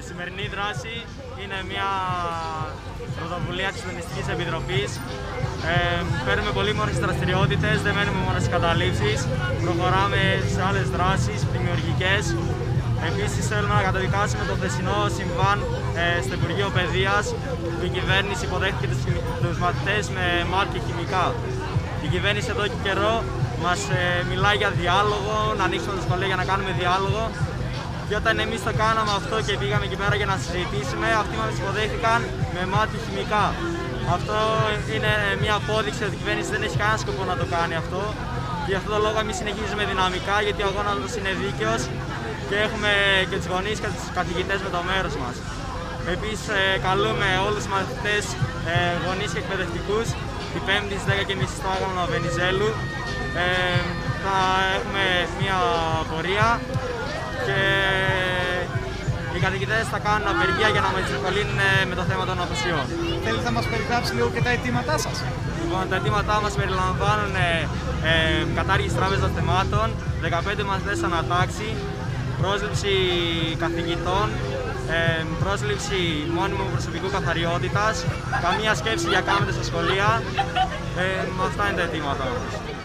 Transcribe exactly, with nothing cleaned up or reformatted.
σημερινή δράση είναι μια πρωτοβουλία της Συντονιστικής Επιτροπής. Ε, παίρνουμε πολύμορφες δραστηριότητες, δεν μένουμε μόνο στις καταλήψεις, προχωράμε σε άλλες δράσεις δημιουργικές. Επίσης θέλουμε να καταδικάσουμε το χθεσινό συμβάν ε, στο Υπουργείο Παιδείας, που η κυβέρνηση υποδέχτηκε τους, τους μαθητές με μάτ και χημικά. Η κυβέρνηση εδώ και καιρό μας ε, μιλάει για διάλογο, να ανοίξουμε τα σχολεία για να κάνουμε διάλογο. Και όταν εμείς το κάναμε αυτό και πήγαμε εκεί πέρα για να συζητήσουμε, αυτοί μας υποδέχτηκαν με μάτ και χημικά. Αυτό είναι μια απόδειξη ότι η κυβέρνηση δεν έχει κανένα σκοπό να το κάνει αυτό. Γι' αυτόν τον λόγο εμείς συνεχίζουμε δυναμικά, γιατί ο αγώνας είναι δίκαιος και έχουμε και τους γονείς και τους καθηγητές με το μέρος μας. Επίσης, ε, καλούμε όλους τους μαθητές, ε, γονείς και εκπαιδευτικούς την Πέμπτη στις δέκα και τριάντα στο Άγαλμα Βενιζέλου. Ε, θα έχουμε μια πορεία και οι καθηγητές θα κάνουν απεργία για να μας διευκολύνουν με το θέμα των απουσιών. Θέλετε να μας περιγράψει λίγο και τα αιτήματά σας? Λοιπόν, τα αιτήματά μας περιλαμβάνουν ε, ε, κατάργηση τράπεζας θεμάτων, δεκαπέντε μαθητές ανατάξει, πρόσληψη καθηγητών, ε, πρόσληψη μόνιμου προσωπικού καθαριότητας, καμία σκέψη για κάμετες στα σχολεία. Ε, αυτά είναι τα αιτήματά μας.